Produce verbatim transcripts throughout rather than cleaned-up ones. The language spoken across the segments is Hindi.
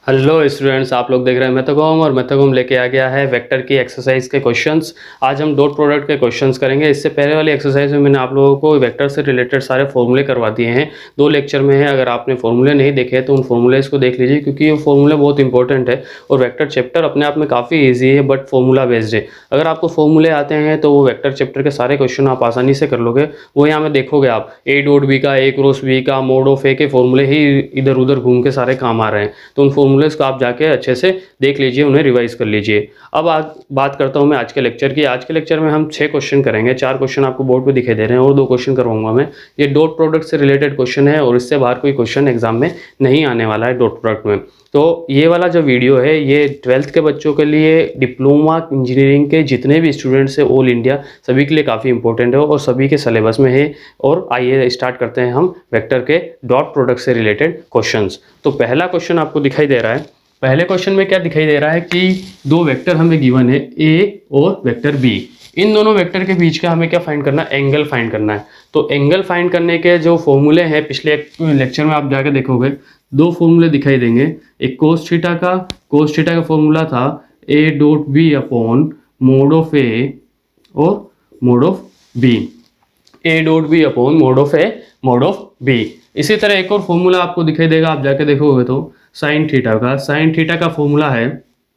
हेलो स्टूडेंट्स, आप लोग देख रहे हैं मैथोकॉम और मैथोकॉम लेके आ गया है वेक्टर की एक्सरसाइज के क्वेश्चंस। आज हम डॉट प्रोडक्ट के क्वेश्चंस करेंगे। इससे पहले वाली एक्सरसाइज में मैंने आप लोगों को वेक्टर से रिलेटेड सारे फॉर्मूले करवा दिए हैं, दो लेक्चर में है। अगर आपने फॉर्मूले नहीं देखे तो उन फॉर्मूलेज को देख लीजिए, क्योंकि ये फॉर्मूले बहुत इंपॉर्टेंट है और वेक्टर चैप्टर अपने आप में काफ़ी ईजी है, बट फॉर्मूला बेस्ड है। अगर आपको फॉर्मूले आते हैं तो वो वेक्टर चैप्टर के सारे क्वेश्चन आप आसानी से कर लोगे। वो यहाँ में देखोगे आप ए डॉट बी का, ए क्रॉस बी का, मोड ऑफ ए के फॉर्मूले ही इधर उधर घूम के सारे काम आ रहे हैं। तो उन फॉर्मूलेज को आप जाके अच्छे से देख लीजिए, उन्हें रिवाइज कर लीजिए। अब आज बात करता हूं मैं आज के लेक्चर की। आज के लेक्चर में हम छह क्वेश्चन करेंगे। चार क्वेश्चन आपको बोर्ड पे दिखाई दे रहे हैं और दो क्वेश्चन करवाऊंगा मैं। ये डॉट प्रोडक्ट से रिलेटेड क्वेश्चन है और इससे बाहर कोई क्वेश्चन एग्जाम में नहीं आने वाला है डॉट प्रोडक्ट में। तो ये वाला जो वीडियो है ये ट्वेल्थ के बच्चों के लिए, डिप्लोमा इंजीनियरिंग के जितने भी स्टूडेंट्स हैं ऑल इंडिया, सभी के लिए काफ़ी इंपॉर्टेंट है और सभी के सिलेबस में है। और आइए स्टार्ट करते हैं हम वेक्टर के डॉट प्रोडक्ट से रिलेटेड क्वेश्चंस। तो पहला क्वेश्चन आपको दिखाई दे रहा है। पहले क्वेश्चन में क्या दिखाई दे रहा है कि दो वेक्टर हमें गिवन है, ए और वेक्टर बी। इन दोनों वेक्टर के बीच का हमें क्या फाइंड करना है? एंगल फाइंड करना है। तो एंगल फाइंड करने के जो फॉर्मूले हैं, पिछले लेक्चर में आप जाके देखोगे दो फॉर्मूले दिखाई देंगे। एक कोस थीटा का, कोस थीटा का फॉर्मूला था A dot B upon mod of A और mod of B. A dot B upon mod of A mod of B. इसी तरह एक और फॉर्मूला आपको दिखाई देगा, आप जाके देखोगे तो साइन थीटा का। साइन थीटा का फॉर्मूला है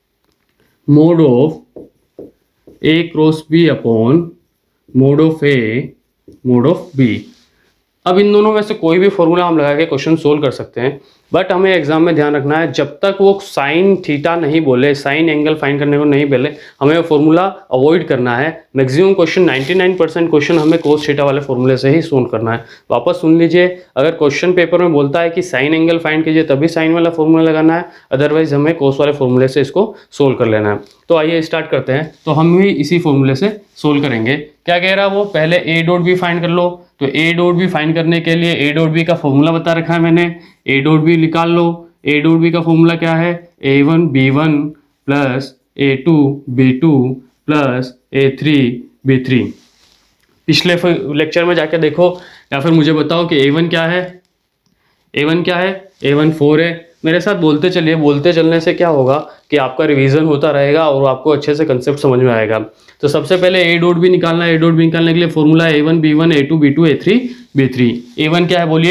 mod of A cross B upon mod of A mod of B. अब इन दोनों में से कोई भी फॉर्मूला हम लगा के क्वेश्चन सोल्व कर सकते हैं, बट हमें एग्जाम में ध्यान रखना है जब तक वो साइन थीटा नहीं बोले, साइन एंगल फाइंड करने को नहीं बोले, हमें वो फॉर्मूला अवॉइड करना है। मैक्सिमम क्वेश्चन निन्यानवे परसेंट क्वेश्चन हमें कोस थीटा वाले फॉर्मूले से ही सोल्व करना है। वापस सुन लीजिए, अगर क्वेश्चन पेपर में बोलता है कि साइन एंगल फाइंड कीजिए तभी साइन वाला फॉर्मूला लगाना है, अदरवाइज हमें कोस वाले फॉर्मूले से इसको सोल्व कर लेना है। तो आइए स्टार्ट करते हैं। तो हम भी इसी फॉर्मूले से सोल्व करेंगे। क्या कह रहा है वो? पहले ए डॉट बी फाइंड कर लो। तो ए डॉट बी फाइंड करने के लिए ए डॉट बी का फॉर्मूला बता रखा है मैंने, ए डॉट बी निकाल लो। ए डॉट बी का फॉर्मूला क्या है? A one B one plus A two B two plus A three B three. पिछले लेक्चर में जाके देखो या फिर मुझे बताओ कि ए वन क्या है। ए वन क्या है? ए वन फोर है। मेरे साथ बोलते चलिए, बोलते चलने से क्या होगा कि आपका रिवीजन होता रहेगा और आपको अच्छे से कंसेप्ट समझ में आएगा। तो सबसे पहले ए डॉट बी निकालना है। ए डॉट बी निकालने के लिए formula A one B one A two B two A three B three. A one क्या है बोलिए?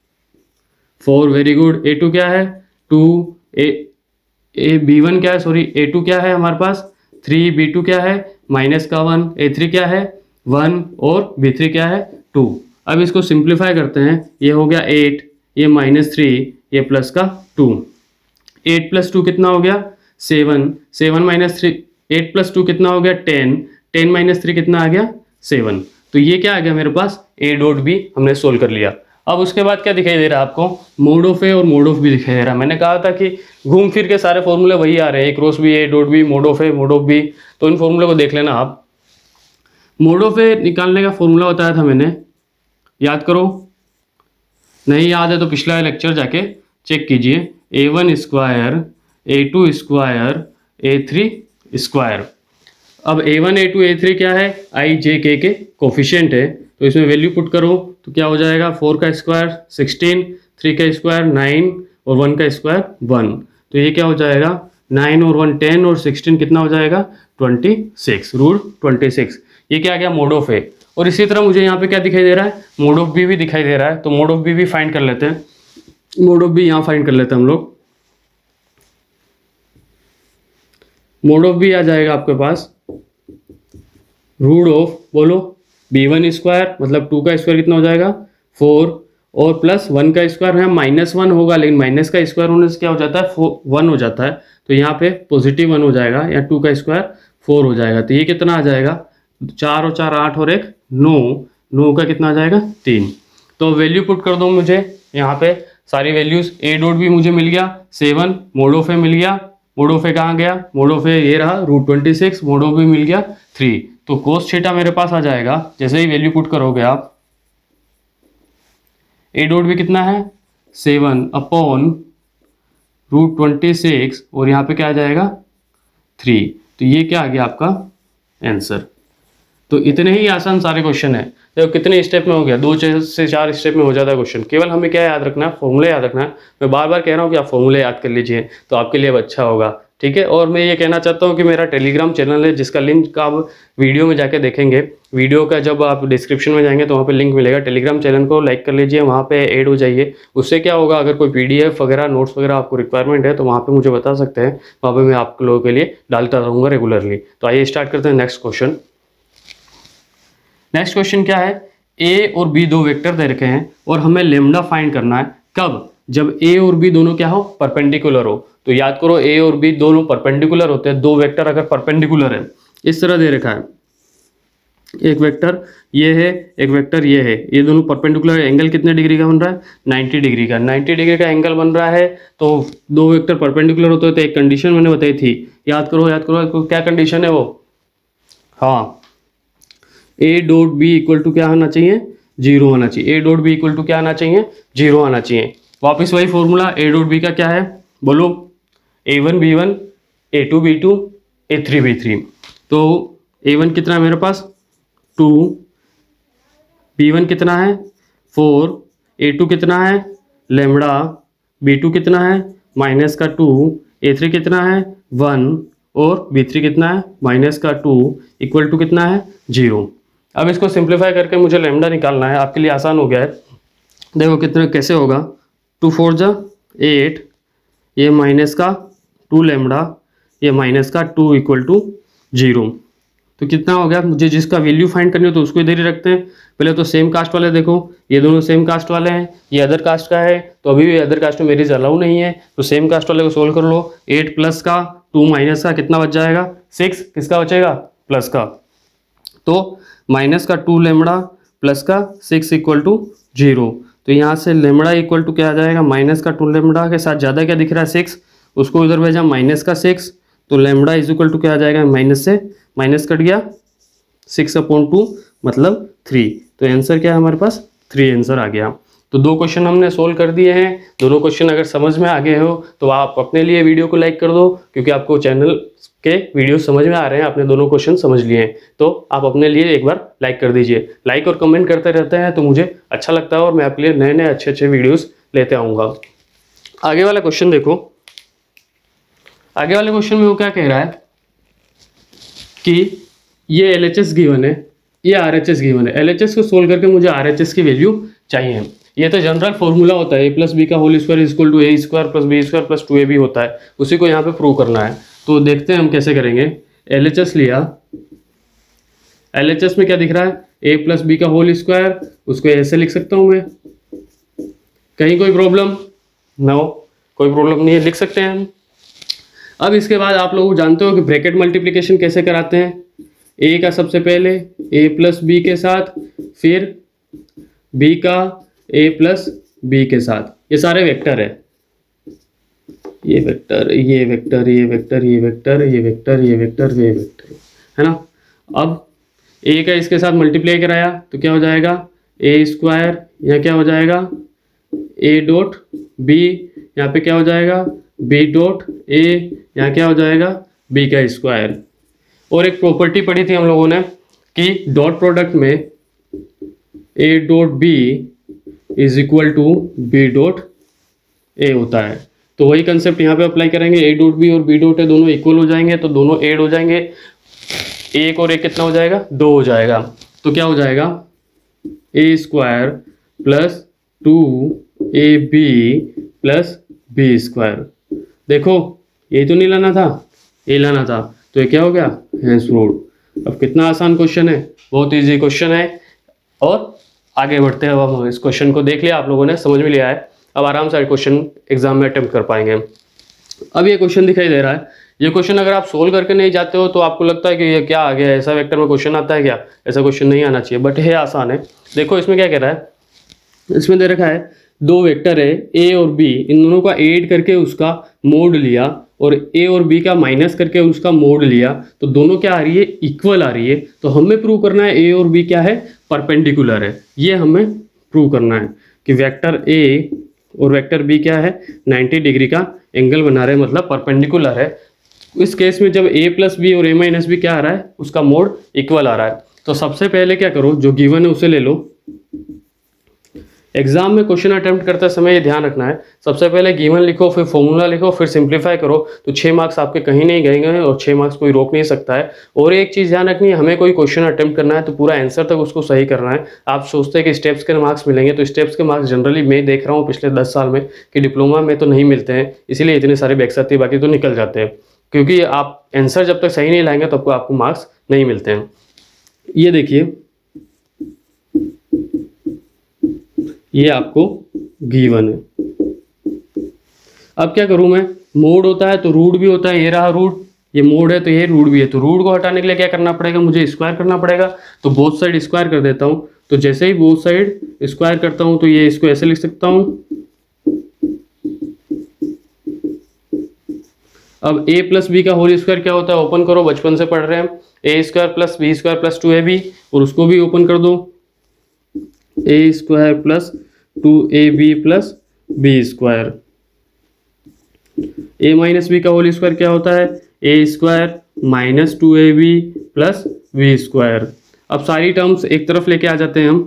Four, very good. A two क्या है? Two. A A B one क्या है? सॉरी, ए टू क्या है हमारे पास? थ्री। बी टू क्या है? माइनस का वन। ए थ्री क्या है? वन। और बी थ्री क्या है? टू। अब इसको सिंप्लीफाई करते हैं। ये हो गया एट, ये माइनस थ्री, ये प्लस का टू। एट प्लस टू कितना हो गया? Seven. Seven minus three, eight plus two कितना हो गया? टेन। टेन माइनस थ्री कितना आ गया? सेवन। तो ये क्या आ गया मेरे पास? ए डॉट बी हमने सोल्व कर लिया। अब उसके बाद क्या दिखाई दे रहा है आपको? मोड ऑफ ए और मोड ऑफ बी दिखाई दे रहा है। मैंने कहा था कि घूम फिर के सारे फॉर्मूले वही आ रहे हैं, A cross B, A dot B, mod of A, mod of B. तो इन फॉर्मूले को देख लेना आप। मोड ऑफ ए निकालने का फॉर्मूला बताया था मैंने, याद करो। नहीं याद है तो पिछला लेक्चर जाके चेक कीजिए। A one square, A two square, A three square. अब A one, A two, A three क्या है? आई जे के के कोफिशिएंट है। तो इसमें वैल्यू पुट करो तो क्या हो जाएगा? फोर का स्क्वायर सिक्सटीन, थ्री का स्क्वायर नाइन और वन का स्क्वायर वन। तो ये क्या हो जाएगा? नाइन और वन टेन और सिक्सटीन कितना हो जाएगा? Twenty six. Root twenty six. ये क्या आ गया? Mod of A. और इसी तरह मुझे यहाँ पे क्या दिखाई दे रहा है? मोड ऑफ बी भी दिखाई दे रहा है। तो मोड ऑफ बी भी फाइंड कर लेते हैं। मोड ऑफ बी यहाँ फाइंड कर लेते हैं हम लोग। मोड ऑफ बी आ जाएगा आपके पास रूट ऑफ, बोलो, बी वन स्क्वायर, मतलब टू का स्क्वायर कितना हो जाएगा? फोर, और प्लस वन का स्क्वायर है माइनस वन होगा, लेकिन माइनस का स्क्वायर होने से क्या हो जाता है? फोर, वन हो जाता है। तो यहाँ पे पॉजिटिव वन हो जाएगा, या टू का स्क्वायर फोर हो जाएगा। तो ये कितना आ जाएगा? चार और चार आठ और एक नौ। नौ का कितना आ जाएगा? तीन। तो वैल्यू पुट कर दो मुझे यहाँ पे सारी वैल्यूज। ए डॉट भी मुझे मिल गया सेवन, मोड ऑफ ए मिल गया। मोड ऑफ ए कहाँ गया? मोड ऑफ ए ये रहा root twenty six, mod of A मिल गया थ्री। तो कोस थीटा मेरे पास आ जाएगा जैसे ही वैल्यू पुट करोगे आप। ए डॉट भी कितना है? Seven upon root twenty six, और यहाँ पे क्या आ जाएगा? थ्री। तो ये क्या आ गया आपका आंसर। तो इतने ही आसान सारे क्वेश्चन है। देखो कितने स्टेप में हो गया, दो से चार स्टेप में हो जाता है क्वेश्चन। केवल हमें क्या याद रखना है, फॉर्मूले याद रखना है। मैं बार बार कह रहा हूँ कि आप फॉर्मूले याद कर लीजिए तो आपके लिए अच्छा होगा, ठीक है। और मैं ये कहना चाहता हूँ कि मेरा टेलीग्राम चैनल है जिसका लिंक आप वीडियो में जाके देखेंगे। वीडियो का जब आप डिस्क्रिप्शन में जाएंगे तो वहाँ पे लिंक मिलेगा। टेलीग्राम चैनल को लाइक कर लीजिए, वहाँ पे ऐड हो जाइए। उससे क्या होगा, अगर कोई पीडीएफ वगैरह नोट्स वगैरह आपको रिक्वायरमेंट है तो वहाँ पे मुझे बता सकते हैं, वहाँ पे मैं आप लोगों के लिए डालता रहूँगा रेगुलरली। तो आइए स्टार्ट करते हैं नेक्स्ट क्वेश्चन। नेक्स्ट क्वेश्चन क्या है, ए और बी दो वेक्टर दे रखे हैं और हमें लेमडा फाइंड करना है। कब? जब ए और बी दोनों क्या हो, परपेंडिकुलर हो। तो याद करो ए और बी दोनों परपेंडिकुलर होते हैं। दो वेक्टर अगर परपेंडिकुलर है, इस तरह दे रखा है, एक वेक्टर ये है, एक वेक्टर ये है, ये दोनों परपेंडिकुलर, एंगल कितने डिग्री का बन रहा है, नब्बे डिग्री का। नब्बे डिग्री का एंगल बन रहा है तो दो वेक्टर परपेंडिकुलर होते हैं तो एक कंडीशन मैंने बताई थी, याद करो याद करो क्या कंडीशन है वो, हाँ, A dot B equal to क्या आना चाहिए, जीरो आना चाहिए। A dot B equal to क्या आना चाहिए, जीरो आना चाहिए। वापस वही फॉर्मूला, ए डॉट बी का क्या है बोलो, A one B one, A two B two, A three B three. तो ए वन कितना है मेरे पास, टू, बी वन कितना है, फोर, ए टू कितना है, लेमड़ा, बी टू कितना है, माइनस का टू, ए थ्री कितना है, वन, और बी थ्री कितना है, माइनस का टू, इक्वल टू कितना है, जीरो। अब इसको सिंप्लीफाई करके मुझे लेमडा निकालना है, आपके लिए आसान हो गया है। देखो कितने कैसे होगा, टू फोर जा एट, ये माइनस का टू लेमडा, ये माइनस का टू इक्वल टू जीरो। तो कितना हो गया, मुझे जिसका वैल्यू फाइंड करनी हो तो उसको इधर ही रखते हैं। पहले तो सेम कास्ट वाले देखो, ये दोनों सेम कास्ट वाले हैं, ये अदर कास्ट का है तो अभी भी अदर कास्ट में मेरी अलाउ नहीं है, तो सेम कास्ट वाले को सोल्व कर लो। एट प्लस का टू माइनस का कितना बच जाएगा, सिक्स, किसका बचेगा, प्लस का। तो माइनस का टू लेमड़ा प्लस का सिक्स इक्वल टू जीरो। तो यहाँ से लेमड़ा इक्वल टू क्या आ जाएगा, माइनस का टू लेमड़ा के साथ ज़्यादा क्या दिख रहा है, सिक्स, उसको इधर भेजा माइनस का सिक्स, तो लेमड़ा इज इक्वल टू क्या आ जाएगा, माइनस से माइनस कट गया, सिक्स अपॉन टू मतलब थ्री। तो आंसर क्या है हमारे पास, थ्री आंसर आ गया। तो दो क्वेश्चन हमने सोल्व कर दिए हैं। दोनों क्वेश्चन अगर समझ में आ गए हो तो आप अपने लिए वीडियो को लाइक कर दो, क्योंकि आपको चैनल के वीडियो समझ में आ रहे हैं, आपने दोनों क्वेश्चन समझ लिए हैं, तो आप अपने लिए एक बार लाइक कर दीजिए। लाइक और कमेंट करते रहते हैं तो मुझे अच्छा लगता है और मैं आपके लिए नए नए अच्छे अच्छे वीडियोस लेते आऊँगा। आगे वाला क्वेश्चन देखो, आगे वाले क्वेश्चन में वो क्या कह रहा है कि ये एल एच एस गिवन है, ये आर एच एस गिवन है। एल एच एस को सोल्व करके मुझे आर एच एस की वैल्यू चाहिए। ये तो जनरल फॉर्मूला होता है, ए प्लस बी का whole square is equal to A square plus B square plus two A B होता है, उसी को यहाँ पे प्रूव करना है। तो देखते हैं हम कैसे करेंगे। एल एच एस लिया, एल एच एस में क्या दिख रहा है, ए प्लस बी का होल स्क्वायर, उसको ऐसे लिख सकता हूँ मैं, कहीं कोई प्रॉब्लम नो, कोई प्रॉब्लम नहीं है, लिख सकते हैं हम। अब इसके बाद आप लोग जानते हो कि ब्रैकेट मल्टीप्लिकेशन कैसे कराते हैं। ए का सबसे पहले ए प्लस बी के साथ, फिर बी का ए प्लस बी के साथ, ये सारे वेक्टर है, ये वेक्टर ये वेक्टर ये वेक्टर ये वेक्टर ये वेक्टर ये वेक्टर ये वेक्टर है ना। अब ए का इसके साथ मल्टीप्लाई कराया तो क्या हो जाएगा, ए स्क्वायर, यहाँ क्या हो जाएगा, ए डॉट बी, यहाँ पे क्या हो जाएगा, बी डॉट ए, यहाँ क्या हो जाएगा, बी का स्क्वायर। और एक प्रॉपर्टी पढ़ी थी हम लोगों ने कि डॉट प्रोडक्ट में A dot B is equal to B dot A होता है। तो वही कंसेप्ट यहाँ पे अप्लाई करेंगे, ए डॉट बी और बी डॉट ए दोनों इक्वल हो जाएंगे तो दोनों ऐड हो जाएंगे, एक और एक कितना हो जाएगा, दो हो जाएगा। तो क्या हो जाएगा, A square plus two A B plus B square. देखो ये तो नहीं लाना था, ये लाना था, तो ये क्या हो गया, हेंस रूट। अब कितना आसान क्वेश्चन है, बहुत इजी क्वेश्चन है। और आगे बढ़ते हैं, अब हम इस क्वेश्चन को देख लिया आप लोगों ने, समझ में लिया है, अब आराम से क्वेश्चन एग्जाम में अटेम्प्ट कर पाएंगे। अब ये क्वेश्चन दिखाई दे रहा है, ये क्वेश्चन अगर आप सोल्व करके नहीं जाते हो तो आपको लगता है कि ये क्या आ गया, ऐसा वेक्टर में क्वेश्चन आता है क्या, ऐसा क्वेश्चन नहीं आना चाहिए, बट है आसान है। देखो इसमें क्या कह रहा है, इसमें दे रखा है दो वेक्टर है ए और बी, इन दोनों का ऐड करके उसका मोड लिया और ए और बी का माइनस करके उसका मोड लिया, तो दोनों क्या आ रही है, इक्वल आ रही है। तो हमें प्रूव करना है ए और बी क्या है, परपेंडिकुलर है। ये हमें प्रूव करना है कि वेक्टर ए और वेक्टर बी क्या है, नब्बे डिग्री का एंगल बना रहे हैं, मतलब परपेंडिकुलर है। इस केस में जब ए प्लस बी और ए माइनस बी क्या आ रहा है, उसका मोड इक्वल आ रहा है। तो सबसे पहले क्या करो, जो गिवन है उसे ले लो। एग्जाम में क्वेश्चन अटेम्प्ट करते समय ये ध्यान रखना है, सबसे पहले गिवन लिखो, फिर फॉर्मूला लिखो, फिर सिंप्लीफाई करो, तो छः मार्क्स आपके कहीं नहीं गएंगे और छः मार्क्स कोई रोक नहीं सकता है। और एक चीज़ ध्यान रखनी है, हमें कोई क्वेश्चन अटेम्प्ट करना है तो पूरा आंसर तक उसको सही करना है। आप सोचते हैं कि स्टेप्स के मार्क्स मिलेंगे, तो स्टेप्स के मार्क्स जनरली मैं देख रहा हूँ पिछले दस साल में कि डिप्लोमा में तो नहीं मिलते हैं, इसीलिए इतने सारे बैक्स आते हैं, बाकी तो निकल जाते हैं, क्योंकि आप आंसर जब तक सही नहीं लाएंगे तब तो आपको मार्क्स नहीं मिलते हैं। ये देखिए, ये आपको गिवन है। अब क्या करूं मैं, मोड होता है तो रूट भी होता है, ये रहा रूट, ये मोड है तो ये रूट भी है, तो रूट को हटाने के लिए क्या करना पड़ेगा, मुझे स्क्वायर करना पड़ेगा। तो बोथ साइड स्क्वायर कर देता हूं, तो जैसे ही बोथ साइड स्क्वायर करता हूं तो ये इसको ऐसे लिख सकता हूं। अब a प्लस बी का होल स्क्वायर क्या होता है, ओपन करो, बचपन से पढ़ रहे हैं, A square plus B square plus two A B, और उसको भी ओपन कर दो, A square plus two A B plus B square. A minus B का होल स्क्वायर क्या होता है, A square minus two A B plus B square. अब सारी टर्म्स एक तरफ लेके आ जाते हैं हम,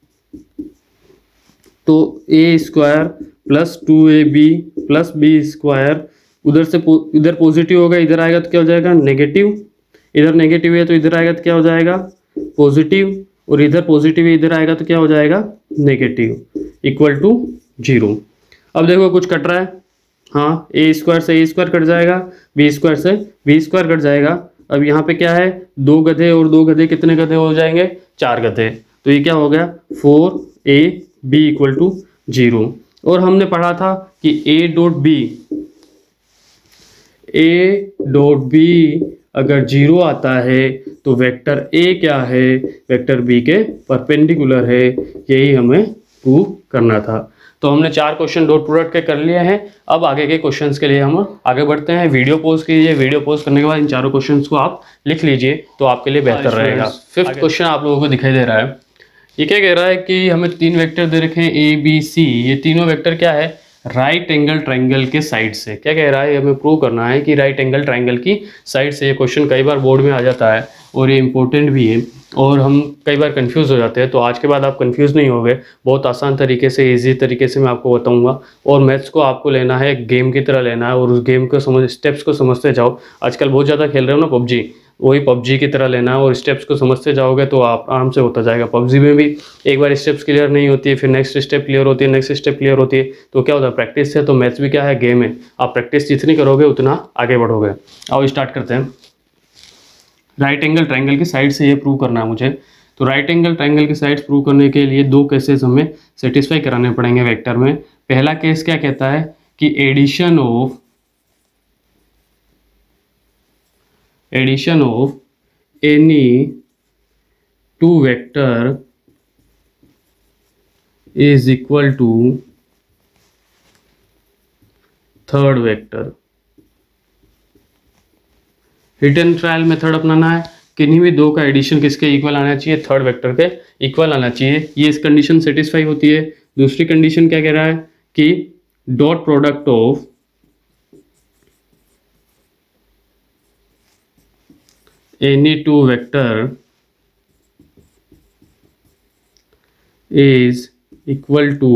तो A square plus two A B plus B square, उधर से इधर पॉजिटिव होगा, इधर आएगा तो क्या हो जाएगा नेगेटिव, इधर नेगेटिव है तो इधर आएगा तो क्या हो जाएगा पॉजिटिव, और इधर पॉजिटिव है इधर आएगा तो क्या हो जाएगा नेगेटिव, इक्वल टू जीरो। अब देखो कुछ कट रहा है, हाँ, ए स्क्वायर से ए स्क्वायर कट जाएगा, बी स्क्वायर से बी स्क्वायर कट जाएगा। अब यहाँ पे क्या है, दो गधे और दो गधे कितने गधे हो जाएंगे, चार गधे, तो ये क्या हो गया four A B equal to zero. और हमने पढ़ा था कि A dot B A dot B अगर जीरो आता है तो वेक्टर ए क्या है, वेक्टर बी के परपेंडिकुलर है, यही हमें प्रूव करना था। तो हमने चार क्वेश्चन डॉट प्रोडक्ट के कर लिए हैं। अब आगे के क्वेश्चंस के लिए हम आगे बढ़ते हैं। वीडियो पोज कीजिए, वीडियो पोज करने के बाद इन चारों क्वेश्चंस को आप लिख लीजिए तो आपके लिए बेहतर रहेगा। फिफ्थ क्वेश्चन आप लोगों को दिखाई दे रहा है, ये क्या कह रहा है कि हमें तीन वेक्टर दे रखे हैं ए बी सी, ये तीनों वेक्टर क्या है, राइट एंगल ट्रायंगल के साइड से। क्या कह रहा है, हमें प्रूव करना है कि राइट एंगल ट्रायंगल की साइड से। ये क्वेश्चन कई बार बोर्ड में आ जाता है और ये इंपॉर्टेंट भी है, और हम कई बार कंफ्यूज हो जाते हैं। तो आज के बाद आप कंफ्यूज नहीं होगे, बहुत आसान तरीके से, इजी तरीके से मैं आपको बताऊंगा। और मैथ्स को आपको लेना है गेम की तरह लेना है, और उस गेम को समझ स्टेप्स को समझते जाओ। आजकल बहुत ज़्यादा खेल रहे हो ना पबजी, वही पबजी की तरह लेना है, और स्टेप्स को समझते जाओगे तो आप आराम से होता जाएगा। पबजी में भी एक बार स्टेप्स क्लियर नहीं होती है, फिर नेक्स्ट स्टेप क्लियर होती है, नेक्स्ट स्टेप क्लियर होती है, तो क्या होता है प्रैक्टिस से। तो मैथ्स भी क्या है, गेम है, आप प्रैक्टिस जितनी करोगे उतना आगे बढ़ोगे। आओ स्टार्ट करते हैं। राइट एंगल ट्रायंगल की साइड से ये प्रूव करना है मुझे। तो राइट एंगल ट्रायंगल की साइड्स प्रूव करने के लिए दो केसेस हमें सेटिस्फाई कराने पड़ेंगे वेक्टर में। पहला केस क्या कहता है कि addition of addition of any two vector is equal to third vector. Return trial method अपनाना है, किन्हीं भी दो का एडिशन किसके इक्वल आना चाहिए, थर्ड वेक्टर के इक्वल आना चाहिए। ये इस कंडीशन सेटिस्फाई होती है। दूसरी कंडीशन क्या कह रहा है कि dot product of any two vector is equal to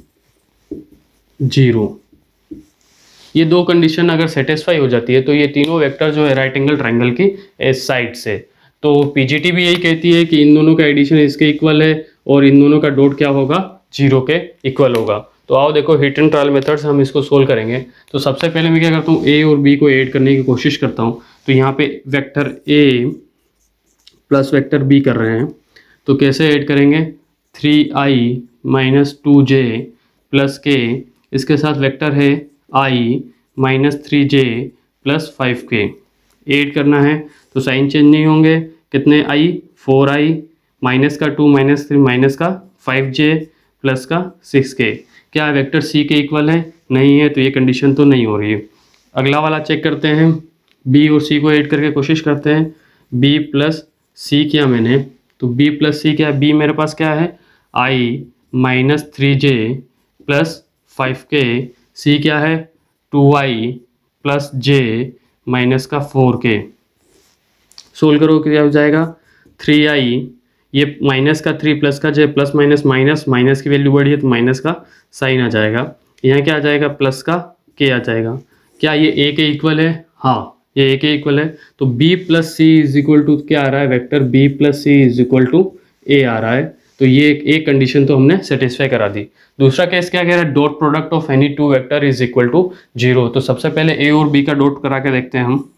zero. ये दो कंडीशन अगर सेटिस्फाई हो जाती है तो ये तीनों वेक्टर जो है राइट एंगल ट्रायंगल की इस साइड से, तो पीजीटी भी यही कहती है कि इन दोनों का एडिशन इसके इक्वल है और इन दोनों का डॉट क्या होगा, जीरो के इक्वल होगा। तो आओ देखो हिट एंड ट्रायल मेथड से हम इसको सोल्व करेंगे। तो सबसे पहले मैं क्या करता हूँ, ए और बी को ऐड करने की कोशिश करता हूँ। तो यहाँ पे vector A plus vector B कर रहे हैं, तो कैसे ऐड करेंगे, three I minus two J plus K, इसके साथ वेक्टर है I minus three J plus five K, add करना है। तो साइन चेंज नहीं होंगे, कितने आई, फोर आई माइनस का टू माइनस थ्री माइनस का फाइव जे प्लस का सिक्स के। क्या वेक्टर सी के इक्वल है, नहीं है, तो ये कंडीशन तो नहीं हो रही है। अगला वाला चेक करते हैं, बी और सी को ऐड करके कोशिश करते हैं। बी प्लस सी किया मैंने, तो बी प्लस सी क्या, बी मेरे पास क्या है I minus three J plus five K, C क्या है two I plus J minus का फोर के। सोल्व करो क्या हो जाएगा, थ्री आई ये माइनस का थ्री प्लस का जो प्लस माइनस माइनस माइनस की वैल्यू बढ़ी है तो माइनस का साइन आ जाएगा। यहाँ क्या आ जाएगा, प्लस का के आ जाएगा। क्या ये ए के इक्वल है? हाँ, ये ए के इक्वल है। तो b plus C is equal to क्या आ रहा है, vector b plus C is equal to A आ रहा है। तो ये एक एक कंडीशन तो हमने सेटिस्फाई करा दी। दूसरा केस क्या कह रहा है, dot product of any two vector is equal to zero. तो सबसे पहले ए और बी का डॉट करा के देखते हैं हम।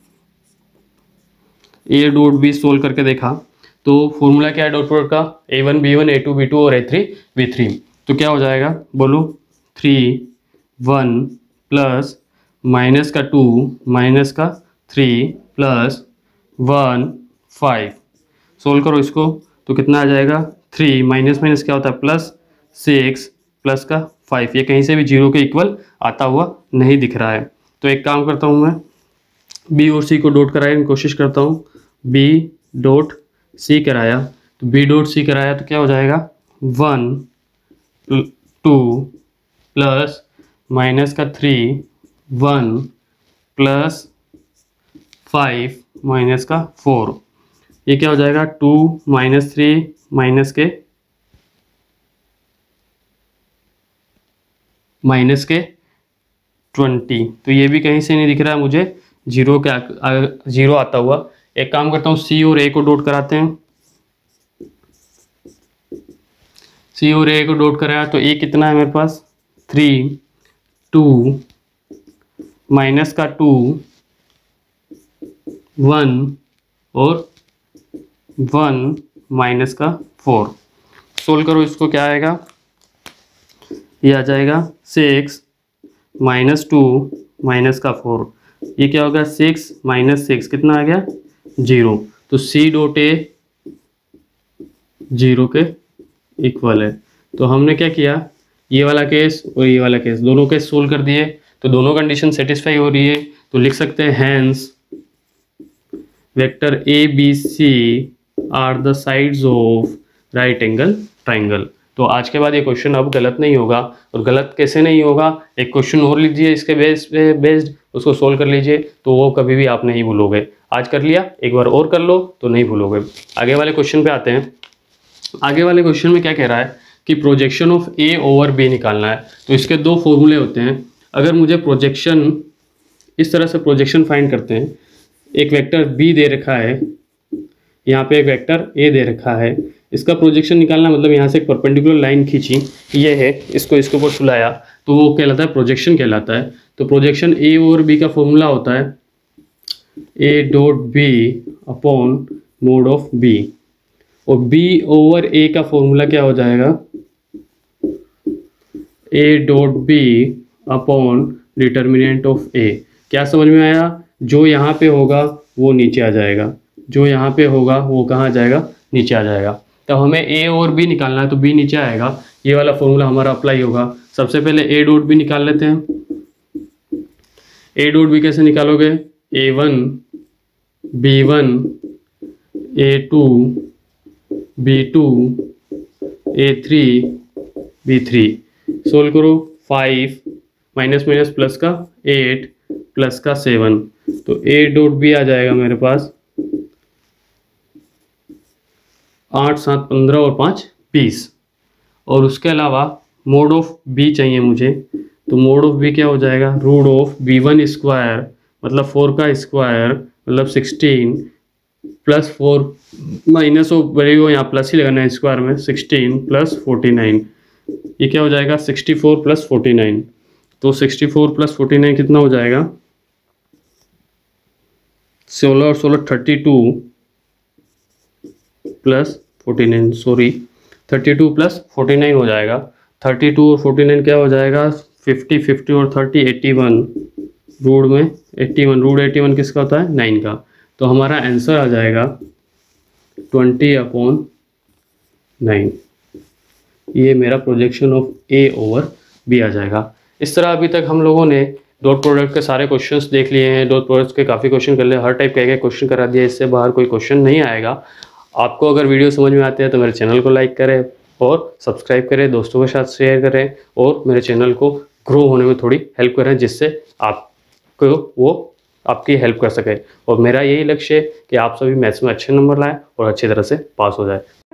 ए डॉट बी सोल्व करके देखा तो फॉर्मूला क्या है डॉट प्रोडक्ट का, A one B one A two B two और ए थ्री बी थ्री। तो क्या हो जाएगा बोलो, थ्री वन प्लस माइनस का टू माइनस का three plus one five. Solve करो इसको तो कितना आ जाएगा, थ्री माइनस माइनस क्या होता है प्लस सिक्स प्लस का फाइव। ये कहीं से भी जीरो के इक्वल आता हुआ नहीं दिख रहा है। तो एक काम करता हूँ, मैं बी और सी को डॉट कराने की कोशिश करता हूँ। बी डॉट सी कराया तो बी डॉट सी कराया तो क्या हो जाएगा, वन टू प्लस माइनस का three one plus five minus का फोर। ये क्या हो जाएगा, टू माइनस थ्री माइनस के माइनस के ट्वेंटी। तो ये भी कहीं से नहीं दिख रहा है मुझे जीरो के जीरो आता हुआ। एक काम करता हूँ, सी और ए को डॉट कराते हैं। सी और ए को डॉट कराया तो ए कितना है मेरे पास, थ्री टू माइनस का टू वन और वन माइनस का फोर। सोल्व करो इसको, क्या आएगा, ये आ जाएगा सिक्स माइनस टू माइनस का फोर। ये क्या होगा, सिक्स माइनस सिक्स कितना आ गया, जीरो। तो सी डॉट ए जीरो के इक्वल है। तो हमने क्या किया, ये वाला केस और ये वाला केस दोनों केस सोल्व कर दिए। तो दोनों कंडीशन सेटिस्फाई हो रही है। तो लिख सकते हैं hence vector A B C are the sides of right angle triangle. तो आज के बाद ये क्वेश्चन अब गलत नहीं होगा। और गलत कैसे नहीं होगा, एक क्वेश्चन और लीजिए इसके बेस पे बेस्ड, उसको सोल्व कर लीजिए तो वो कभी भी आप नहीं भूलोगे। आज कर लिया, एक बार और कर लो तो नहीं भूलोगे। आगे वाले क्वेश्चन पे आते हैं। आगे वाले क्वेश्चन में क्या कह रहा है कि projection of A over B निकालना है। तो इसके दो फॉर्मूले होते हैं। अगर मुझे प्रोजेक्शन इस तरह से प्रोजेक्शन फाइंड करते हैं, एक वेक्टर बी दे रखा है, यहाँ पे एक वेक्टर ए दे रखा है, इसका प्रोजेक्शन निकालना मतलब यहाँ से एक परपेंडिकुलर लाइन खींची, ये है, इसको इसके ऊपर सुलाया तो वो कहलाता है प्रोजेक्शन कहलाता है। तो प्रोजेक्शन ए ओवर बी का फॉर्मूला होता है A dot B upon mod of B, और बी ओवर ए का फॉर्मूला क्या हो जाएगा, A dot B upon determinant of A. क्या समझ में आया, जो यहाँ पे होगा वो नीचे आ जाएगा, जो यहाँ पे होगा वो कहाँ जाएगा, नीचे आ जाएगा। तो हमें ए और बी निकालना है तो बी नीचे आएगा, ये वाला फॉर्मूला हमारा अप्लाई होगा। सबसे पहले ए डॉट बी निकाल लेते हैं। ए डॉट बी कैसे निकालोगे, A one B one A two B two A three B three. Solve करो, फाइव माइनस माइनस प्लस का एट प्लस का सेवन। तो ए डॉट बी आ जाएगा मेरे पास आठ सात पंद्रह और पाँच बीस। और उसके अलावा मोड ऑफ बी चाहिए मुझे। तो मोड ऑफ बी क्या हो जाएगा, root of B one square मतलब फोर का स्क्वायर मतलब sixteen plus four minus of बड़ी को यहाँ प्लस ही लगाना है स्क्वायर में, सिक्सटीन प्लस फोर्टी नाइन। ये क्या हो जाएगा, sixty four plus forty nine. तो sixty four plus forty nine कितना हो जाएगा, सोलह और सोलह thirty two plus forty nine, sorry thirty two plus forty nine हो जाएगा। थर्टी टू और फोर्टी नाइन क्या हो जाएगा, फिफ्टी फिफ्टी और थर्टी एट्टी वन, रूट में eighty one, root eighty one किसका होता है, नाइन का। तो हमारा आंसर आ जाएगा ट्वेंटी अपॉन नाइन। ये मेरा projection of A over B आ जाएगा। इस तरह अभी तक हम लोगों ने डॉट प्रोडक्ट के सारे क्वेश्चंस देख लिए हैं। डॉट प्रोडक्ट के काफ़ी क्वेश्चन कर लिए, हर टाइप का एक क्वेश्चन करा दिया, इससे बाहर कोई क्वेश्चन नहीं आएगा। आपको अगर वीडियो समझ में आते हैं तो मेरे चैनल को लाइक करें और सब्सक्राइब करें, दोस्तों के साथ शेयर करें और मेरे चैनल को ग्रो होने में थोड़ी हेल्प करें, जिससे आपको वो आपकी हेल्प कर सके। और मेरा यही लक्ष्य है कि आप सभी मैथ्स में अच्छे नंबर लाएं और अच्छी तरह से पास हो जाए।